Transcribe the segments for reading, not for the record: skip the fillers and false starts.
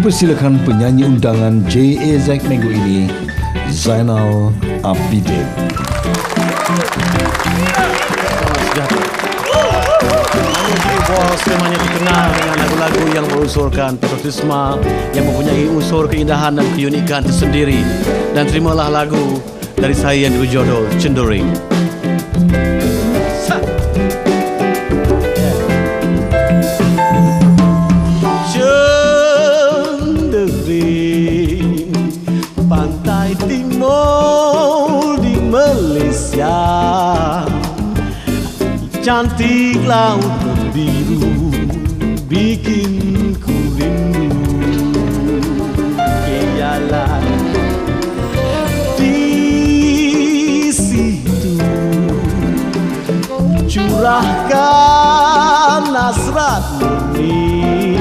dipersilakan penyanyi undangan JAZ minggu ini, Zainal Abidin. Bos temanya dikenal dengan lagu-lagu yang mengunsurkan patriotisme, yang mempunyai unsur keindahan dan keunikan tersendiri. Dan terimalah lagu dari saya yang berjudul Cendering. Cendering, pantai timur di Malaysia, cantik laut biru bikin ku rindu. Ialah di situ curahkan hasrat murni,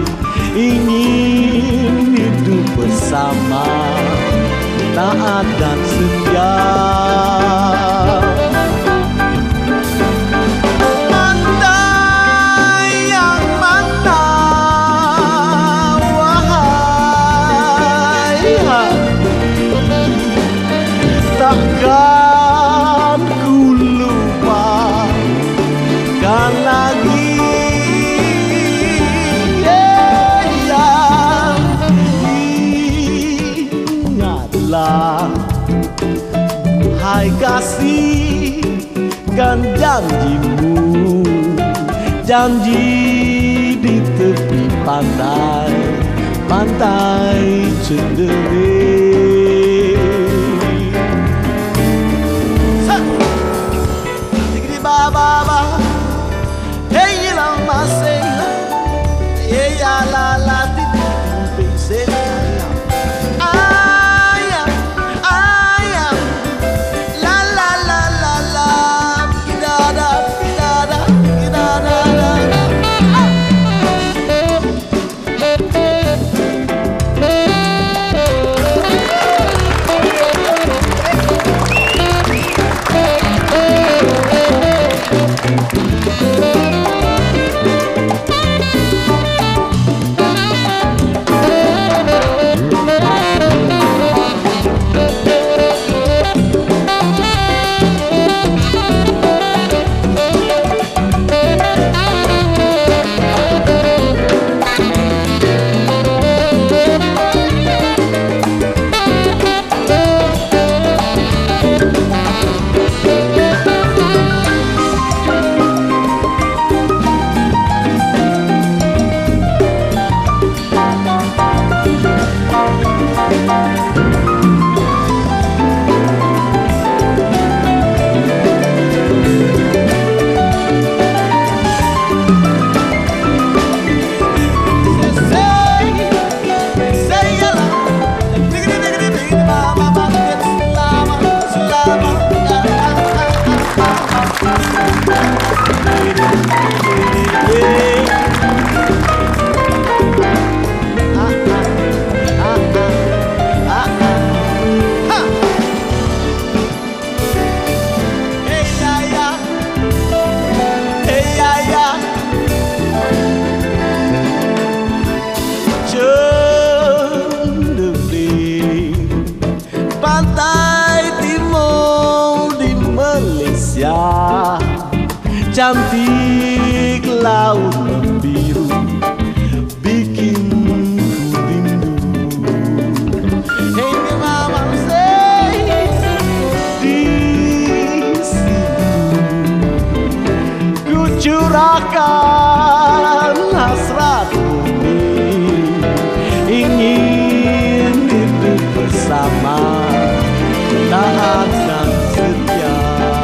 ingin hidup bersama, taat dan setia. Takkan ku lupakan lagi yang ingatlah, hai kasih, kan janjimu, janji di tepi pantai, pantai Cendering. Baba, hey la masela, hey la la di pensela, aya, aya, la la la la la, gidada, gidada, gidada. Cantik laut biru bikin ku rindu. Hey mama say di situ ku curahkan hasrat bumi, ingin hidup bersama, taat dan setia.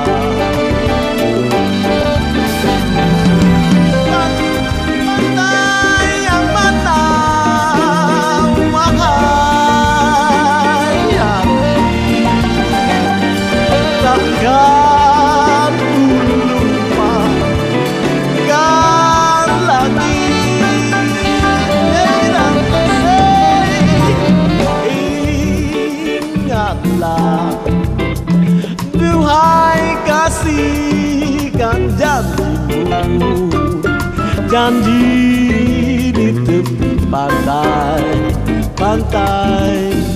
Takkan ku lupakan lagi ingatlah, duhai kasih, kan janjimu, janji di tepi pantai, pantai